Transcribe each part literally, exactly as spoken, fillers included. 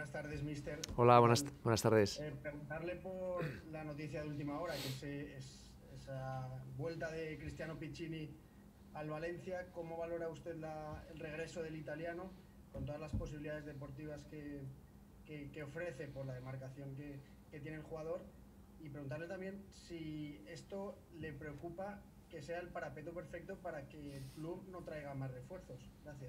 buenas tardes, mister. Hola, buenas, buenas tardes. Eh, preguntarle por la noticia de última hora, que se, es esa vuelta de Cristiano Piccini al Valencia. ¿Cómo valora usted la, el regreso del italiano, con todas las posibilidades deportivas que, que, que ofrece por la demarcación que, que tiene el jugador? Y preguntarle también si esto le preocupa, que sea el parapeto perfecto para que el club no traiga más refuerzos. Gracias.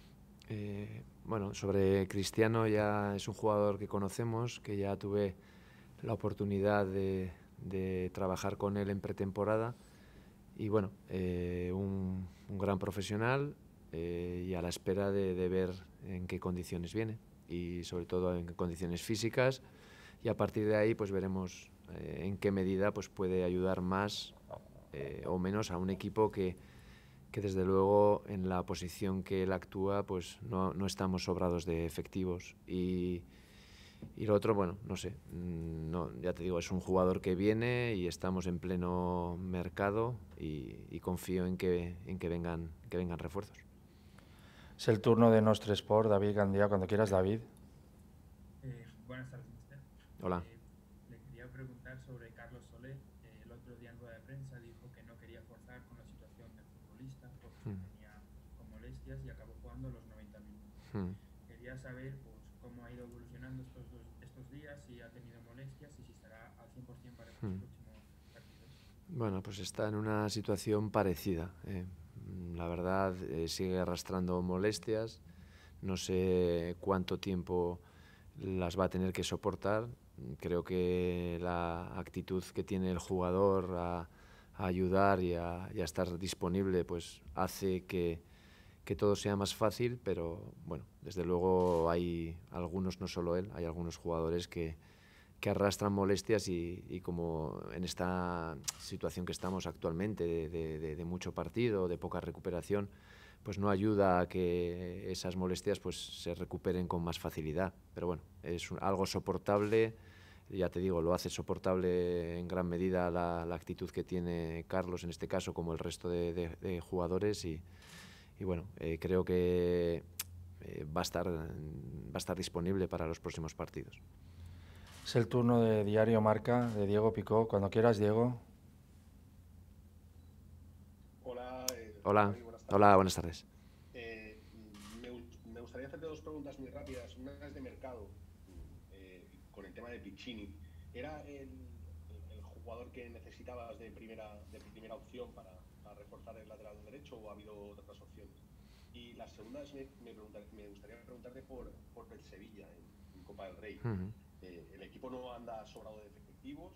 Eh, bueno, sobre Cristiano, ya es un jugador que conocemos, que ya tuve la oportunidad de, de trabajar con él en pretemporada y bueno, eh, un, un gran profesional eh, y a la espera de, de ver en qué condiciones viene y sobre todo en qué condiciones físicas, y a partir de ahí pues veremos eh, en qué medida pues puede ayudar más eh, o menos a un equipo que que desde luego en la posición que él actúa pues no, no estamos sobrados de efectivos. Y, y lo otro, bueno, no sé, no, ya te digo, es un jugador que viene y estamos en pleno mercado y, y confío en que, en que vengan, que vengan refuerzos. Es el turno de Nostre Sport, David Gandía, cuando quieras, David. Eh, buenas tardes, mister. Hola. Eh, le quería preguntar sobre Carlos Soler. Eh, el otro día en rueda de prensa dijo que no quería forzar con la situación del futbolista porque Hmm. tenía con molestias y acabó jugando los noventa minutos. Hmm. Quería saber pues, cómo ha ido evolucionando estos, dos, estos días, si ha tenido molestias y si estará al cien por cien para estos Hmm. próximos partidos. Bueno, pues está en una situación parecida. Eh. La verdad, eh, sigue arrastrando molestias. No sé cuánto tiempo las va a tener que soportar. Creo que la actitud que tiene el jugador a, a ayudar y a, y a estar disponible pues hace que, que todo sea más fácil, pero bueno, desde luego hay algunos, no solo él, hay algunos jugadores que, que arrastran molestias y, y como en esta situación que estamos actualmente de, de, de mucho partido, de poca recuperación, pues no ayuda a que esas molestias pues se recuperen con más facilidad. Pero bueno, es un, algo soportable, ya te digo, lo hace soportable en gran medida la, la actitud que tiene Carlos en este caso, como el resto de, de, de jugadores, y, y bueno, eh, creo que eh, va a estar, va a estar disponible para los próximos partidos. Es el turno de Diario Marca, de Diego Picó. Cuando quieras, Diego. Hola. Eh, Hola. David, buenas tardes. Hola, buenas tardes. Eh, me, me gustaría hacerte dos preguntas muy rápidas. Una es de mercado, eh, con el tema de Piccini. ¿Era el, el, el jugador que necesitabas de primera, de primera opción para, para reforzar el lateral derecho o ha habido otras opciones? Y la segunda es, me, me, me gustaría preguntarte por, por el Sevilla en, en Copa del Rey. Uh-huh. Eh, el equipo no anda sobrado de efectivos,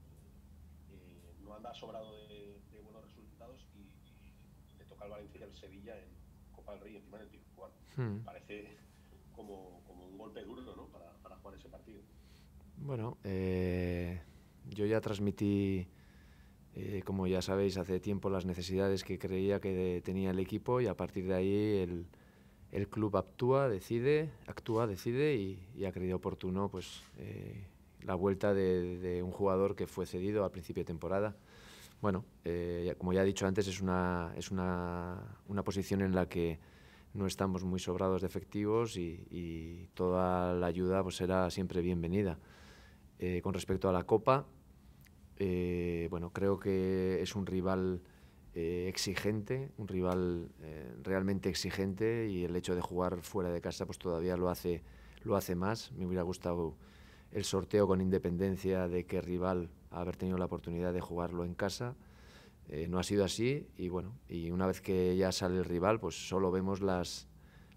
eh, no anda sobrado de, de buenos resultados y, y le toca al Valencia y al Sevilla en Copa del Rey, encima en el Pizjuán. Uh-huh. Parece como, como un golpe duro, ¿no?, para, para jugar ese partido. Bueno, eh, yo ya transmití, eh, como ya sabéis, hace tiempo las necesidades que creía que de, tenía el equipo, y a partir de ahí el, el club actúa, decide, actúa, decide y, y ha creído oportuno pues eh, la vuelta de, de un jugador que fue cedido al principio de temporada. Bueno, eh, como ya he dicho antes, es una, es una, una posición en la que no estamos muy sobrados de efectivos y, y toda la ayuda pues será siempre bienvenida. Eh, con respecto a la Copa, eh, bueno, creo que es un rival eh, exigente, un rival eh, realmente exigente, y el hecho de jugar fuera de casa pues todavía lo hace, lo hace más. Me hubiera gustado el sorteo con independencia de qué rival haber tenido la oportunidad de jugarlo en casa. Eh, no ha sido así y bueno, y una vez que ya sale el rival pues solo vemos las,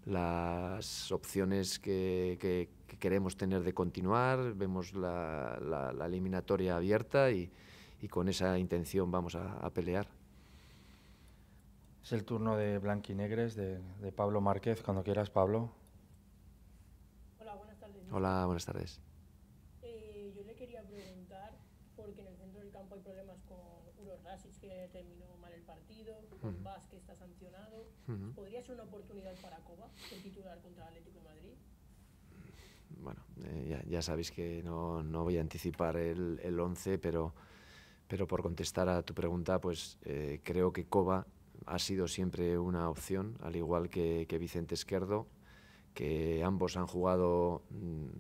las opciones que, que, que queremos tener de continuar, vemos la, la, la eliminatoria abierta y, y con esa intención vamos a, a pelear. Es el turno de Blanquinegres, de, de Pablo Márquez. Cuando quieras, Pablo. Hola, buenas tardes. Hola, buenas tardes. Eh, yo le quería preguntar, porque en el centro del campo hay problemas con Uros Rasic, que terminó mal el partido, con uh-huh. Vaz, que está sancionado. Uh-huh. ¿Podría ser una oportunidad para Koba, el titular contra el Atlético de Madrid? Bueno, eh, ya, ya sabéis que no, no voy a anticipar el, el once, pero, pero por contestar a tu pregunta, pues eh, creo que Koba ha sido siempre una opción, al igual que, que Vicente Esquerdo, que ambos han jugado mmm,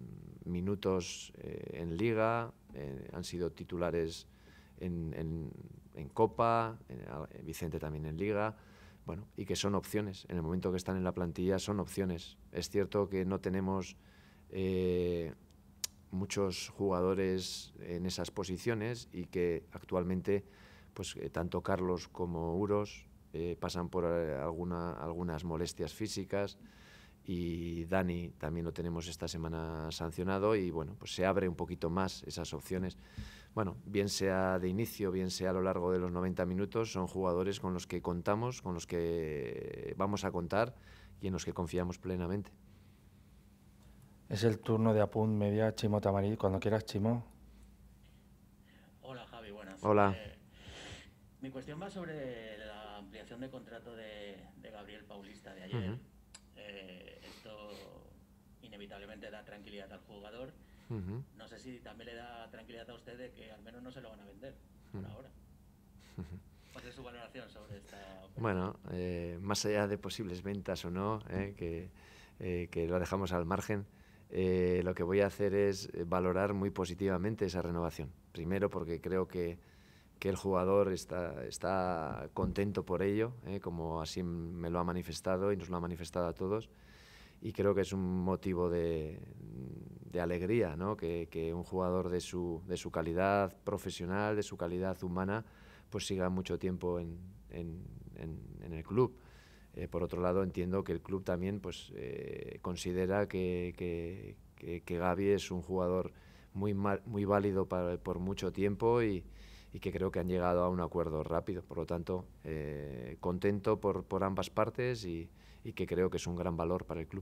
minutos eh, en Liga, eh, han sido titulares en, en, en Copa, en, en Vicente también en Liga, bueno, y que son opciones. En el momento que están en la plantilla son opciones. Es cierto que no tenemos eh, muchos jugadores en esas posiciones y que actualmente pues eh, tanto Carlos como Uros eh, pasan por eh, alguna, algunas molestias físicas, y Dani también lo tenemos esta semana sancionado, y bueno, pues se abre un poquito más esas opciones. Bueno, bien sea de inicio, bien sea a lo largo de los noventa minutos, son jugadores con los que contamos, con los que vamos a contar y en los que confiamos plenamente. Es el turno de Apunt Media, Chimo Tamarí. Cuando quieras, Chimo. Hola, Javi, buenas. Hola. Eh, mi cuestión va sobre la ampliación de contrato de, de Gabriel Paulista de ayer. Uh-huh. eh, esto inevitablemente da tranquilidad al jugador. Uh-huh. No sé si también le da tranquilidad a usted de que al menos no se lo van a vender por Uh-huh. ahora. ¿Cuál es su valoración sobre esta operación? Bueno, eh, más allá de posibles ventas o no, eh, que, eh, que lo dejamos al margen, eh, lo que voy a hacer es valorar muy positivamente esa renovación. Primero porque creo que, que el jugador está, está contento por ello, eh, como así me lo ha manifestado y nos lo ha manifestado a todos, y creo que es un motivo de, de alegría, ¿no? que, que un jugador de su, de su calidad profesional, de su calidad humana, pues siga mucho tiempo en, en, en, en el club. Eh, por otro lado, entiendo que el club también pues, eh, considera que, que, que, que Gavi es un jugador muy, mal, muy válido para, por mucho tiempo, y, y que creo que han llegado a un acuerdo rápido. Por lo tanto, eh, contento por, por ambas partes, y, y que creo que es un gran valor para el club.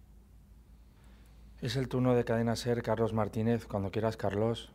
Es el turno de Cadena Ser, Carlos Martínez. Cuando quieras, Carlos.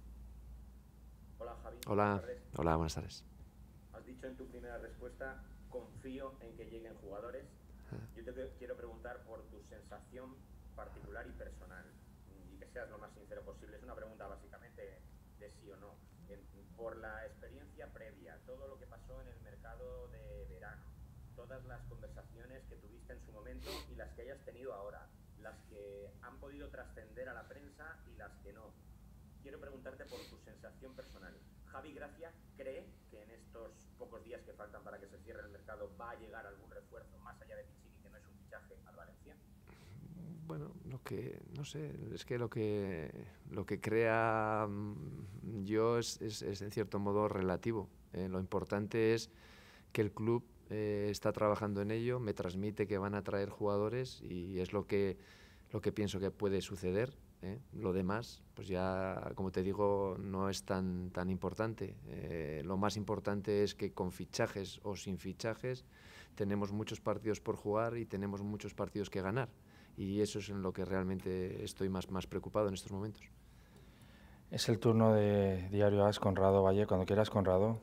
Hola, Javi. Hola, Buenas tardes. hola, buenas tardes. Has dicho en tu primera respuesta, confío en que lleguen jugadores. Yo te quiero preguntar por tu sensación particular y personal, y que seas lo más sincero posible. Es una pregunta básicamente de sí o no. En, por la experiencia previa, todo lo que pasó en el mercado de verano, todas las conversaciones que tuviste en su momento y las que hayas tenido ahora, las que han podido trascender a la prensa y las que no. Quiero preguntarte por tu sensación personal. ¿Javi Gracia cree que en estos pocos días que faltan para que se cierre el mercado va a llegar algún refuerzo más allá de Pichini, que no es un fichaje, al Valencia? Bueno, lo que, no sé, es que lo que, lo que crea mm, yo es, es, es en cierto modo relativo. Eh, lo importante es que el club eh, está trabajando en ello, me transmite que van a traer jugadores, y es lo que, lo que pienso que puede suceder. ¿eh? Lo demás, pues ya, como te digo, no es tan, tan importante. Eh, lo más importante es que con fichajes o sin fichajes tenemos muchos partidos por jugar y tenemos muchos partidos que ganar. Y eso es en lo que realmente estoy más, más preocupado en estos momentos. Es el turno de Diario As, Conrado Valle. Cuando quieras, Conrado.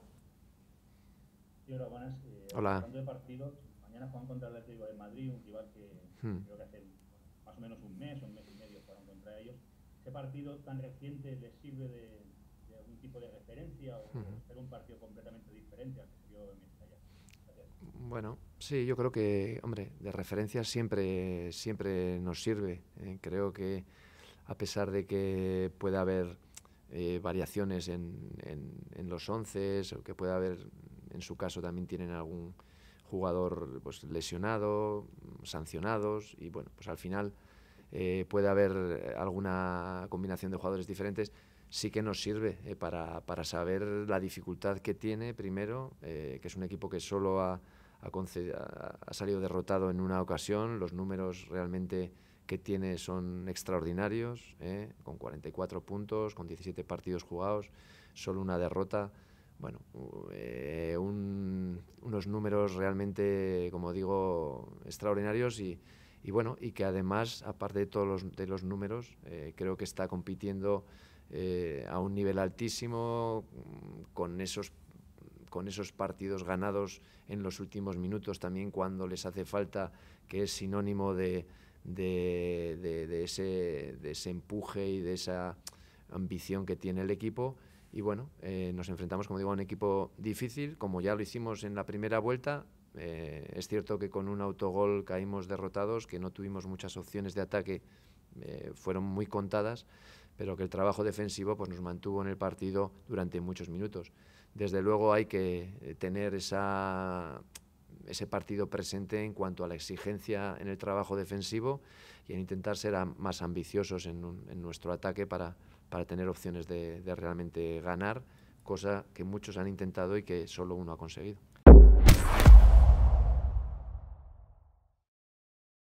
Sí, hola, buenas. Eh, Hola. Hablando de partidos, mañana juegan contra el Atlético de Madrid, un rival que Hmm. creo que hace más o menos un mes o un mes y medio jugaron contra ellos. ¿Qué partido tan reciente les sirve de, de algún tipo de referencia, o Uh-huh. ser un partido completamente diferente al que se vio en Mestalla? Gracias. Bueno, sí, yo creo que, hombre, de referencia siempre, siempre nos sirve. Eh, creo que a pesar de que pueda haber eh, variaciones en, en, en los once, o que pueda haber, en su caso también tienen algún jugador pues, lesionado, sancionados, y bueno, pues al final eh, puede haber alguna combinación de jugadores diferentes. Sí que nos sirve eh, para, para saber la dificultad que tiene, primero, eh, que es un equipo que solo ha, ha, conced- ha, ha salido derrotado en una ocasión. Los números realmente que tiene son extraordinarios, eh, con cuarenta y cuatro puntos, con diecisiete partidos jugados, solo una derrota. Bueno, eh, un, unos números realmente, como digo, extraordinarios, y, y bueno, y que además, aparte de todos los, de los números, eh, creo que está compitiendo eh, a un nivel altísimo, con esos, con esos partidos ganados en los últimos minutos también cuando les hace falta, que es sinónimo de, de, de, de, ese, de ese empuje y de esa ambición que tiene el equipo. Y bueno, eh, nos enfrentamos, como digo, a un equipo difícil, como ya lo hicimos en la primera vuelta. Eh, es cierto que con un autogol caímos derrotados, que no tuvimos muchas opciones de ataque eh, fueron muy contadas, pero que el trabajo defensivo pues, nos mantuvo en el partido durante muchos minutos. Desde luego hay que tener esa, ese partido presente en cuanto a la exigencia en el trabajo defensivo y en intentar ser a, más ambiciosos en, un, en nuestro ataque para, para tener opciones de, de realmente ganar, cosa que muchos han intentado y que solo uno ha conseguido.